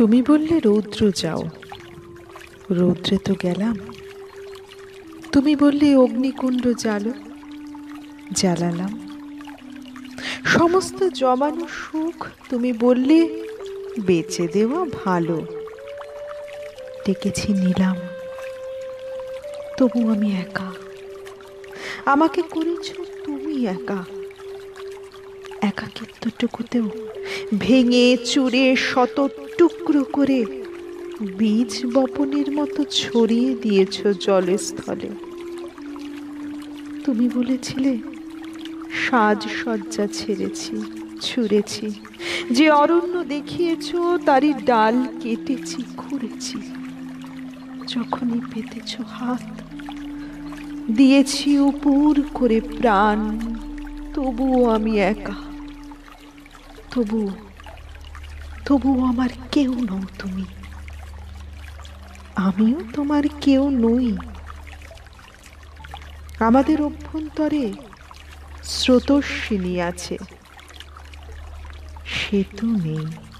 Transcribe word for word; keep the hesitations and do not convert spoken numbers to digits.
তুমি বললে রৌদ্র যাও, রৌদ্রে তো গেলাম। তুমি বললে অগ্নিকুণ্ড জ্বালো, জ্বালালাম। সমস্ত জমানো সুখ তুমি বললে বেচে দেওয়া ভালো, ডেকেছি নিলাম। তবু আমি একা, আমাকে করেছ তুমি একা। একাকিত্বটুকুতেও ভেঙে চুরে শত টুকরো করে বীজ বপনের মতো ছড়িয়ে দিয়েছ জলে স্থলে। তুমি বলেছিলে সাজসজ্জা ছেড়েছি, ছুঁড়েছি, যে অরণ্য দেখিয়েছ তারই ডাল কেটেছি, খুঁড়েছি। যখনই পেতেছ হাত দিয়েছি উপুর করে প্রাণ, তবুও আমি একা। তবু তবুও আমার কেউ নও তুমি, আমিও তোমার কেউ নই। আমাদের অভ্যন্তরে স্রোতস্বিনী আছে, সেতু নেই।